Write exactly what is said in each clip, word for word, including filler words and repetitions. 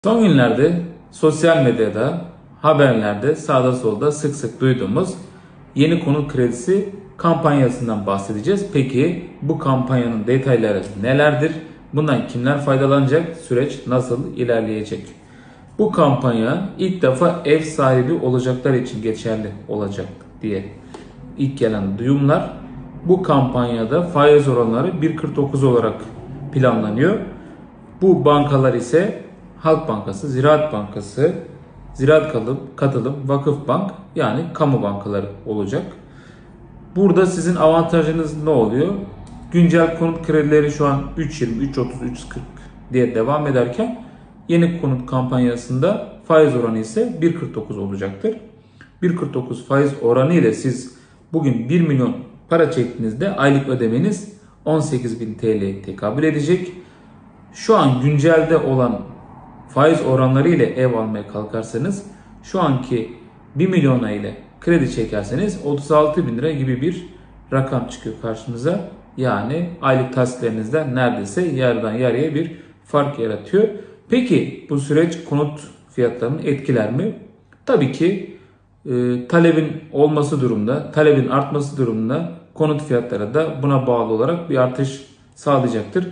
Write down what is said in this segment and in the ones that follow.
Son günlerde sosyal medyada, haberlerde sağda solda sık sık duyduğumuz yeni konut kredisi kampanyasından bahsedeceğiz. Peki bu kampanyanın detayları nelerdir? Bundan kimler faydalanacak? Süreç nasıl ilerleyecek? Bu kampanya ilk defa ev sahibi olacaklar için geçerli olacak diye ilk gelen duyumlar. Bu kampanyada faiz oranları bir virgül kırk dokuz olarak planlanıyor. Bu bankalar ise Halk Bankası, Ziraat Bankası, Ziraat Katılım, Vakıfbank yani kamu bankaları olacak. Burada sizin avantajınız ne oluyor? Güncel konut kredileri şu an üç yirmi, üç otuz, üç kırk diye devam ederken yeni konut kampanyasında faiz oranı ise bir virgül kırk dokuz olacaktır. bir virgül kırk dokuz faiz oranı ile siz bugün bir milyon para çektiğinizde aylık ödemeniz on sekiz bin T L'ye tekabül edecek. Şu an güncelde olan faiz oranları ile ev almaya kalkarsanız şu anki bir milyona ile kredi çekerseniz otuz altı bin lira gibi bir rakam çıkıyor karşınıza. Yani aylık taksitlerinizden neredeyse yarıdan yarıya bir fark yaratıyor. Peki bu süreç konut fiyatlarını etkiler mi? Tabii ki e, talebin olması durumda, talebin artması durumunda konut fiyatları da buna bağlı olarak bir artış sağlayacaktır.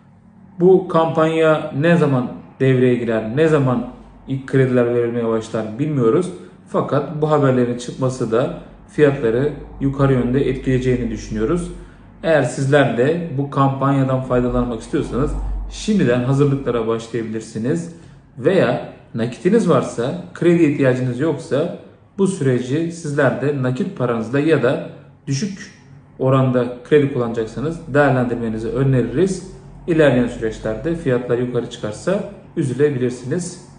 Bu kampanya ne zaman devreye girer, ne zaman ilk krediler verilmeye başlar bilmiyoruz. Fakat bu haberlerin çıkması da fiyatları yukarı yönde etkileyeceğini düşünüyoruz. Eğer sizler de bu kampanyadan faydalanmak istiyorsanız şimdiden hazırlıklara başlayabilirsiniz. Veya nakitiniz varsa, kredi ihtiyacınız yoksa bu süreci sizler de nakit paranızda ya da düşük oranda kredi kullanacaksanız değerlendirmenizi öneririz. İlerleyen süreçlerde fiyatlar yukarı çıkarsa üzülebilirsiniz.